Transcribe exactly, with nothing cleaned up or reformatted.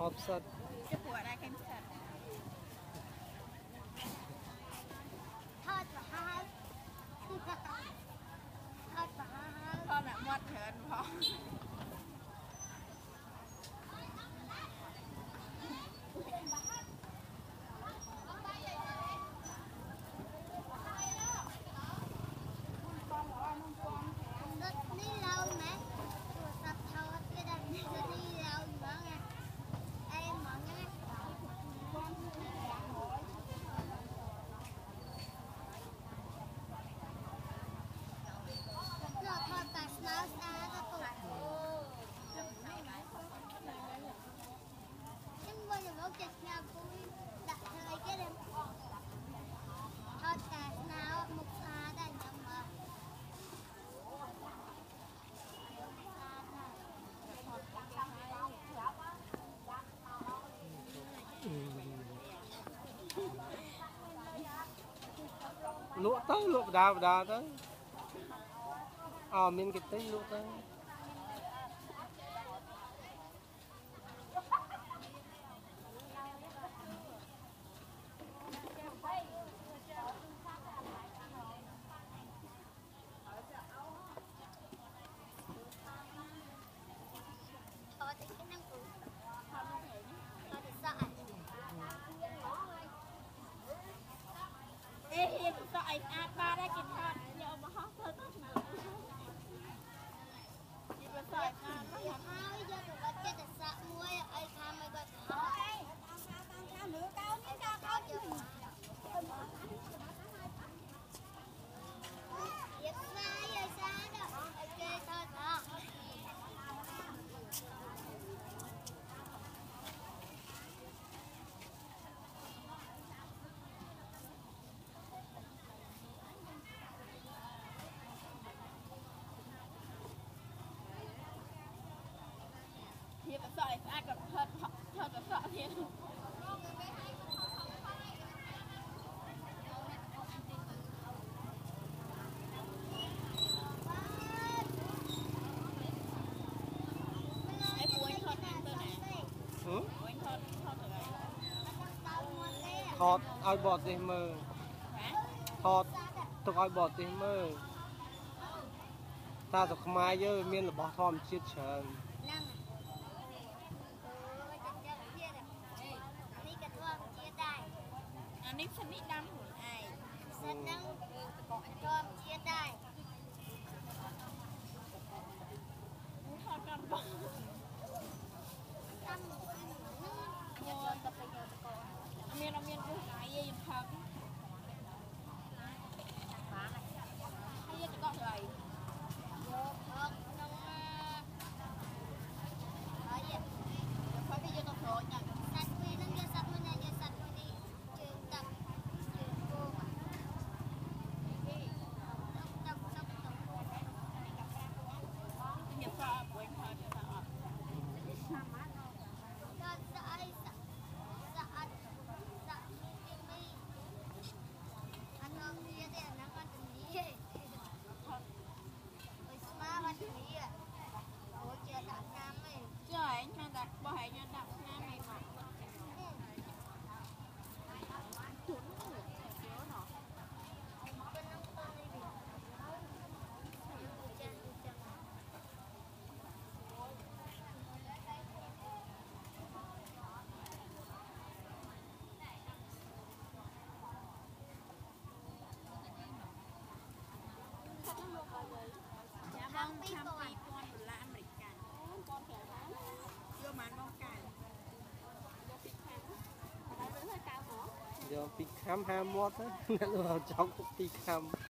hộp sật cái của đây kem sật thọt và thọt và con là mất hờn phó lụa tới lụa đào đào tới ờ miền cái tây lụa tới ai ai ba đã kịp thật nhờ mà hót thôi tốt mà đi vào sợi mà nó hiện hai giờ tụi con chết là sợ muối ai tham ai gọi hỏi tăng tăng tăng nữa cao nữa cao cao chứ biết sai rồi sao đó ok thôi đó thì phải sợ ai gặp thật thật thật sợ thế ai của anh thật em tôi này ừ? của anh thật thật rồi thọt ai bọt đi mơ thọt tục ai bọt đi mơ ta tục mai chứ miền là bỏ thòm chết trơn anh ấy sân ít đam hồn ai sân năng thòm chia tay thôi con bỏ tâm nhờ tập bây giờ tập miền ông miền cứ cái gì em thật hay giờ con rồi được nông ở gì phải bây giờ con rồi nhỉ sạch quy nó giờ sạch mình giờ sạch mình đi trường tập trường cô tập tập tập nhập ra của anh thôi cho sao Hãy subscribe cho kênh Ghiền Mì Gõ để không bỏ trời anh đang đặt bao hải nhân đặt nam này mà chuẩn rồi nhớ nó dạ vâng trăm tỷ con đô la American con trẻ lắm chưa mà ăn bông cải giờ bị khám ham mót á nó vào trong bị khám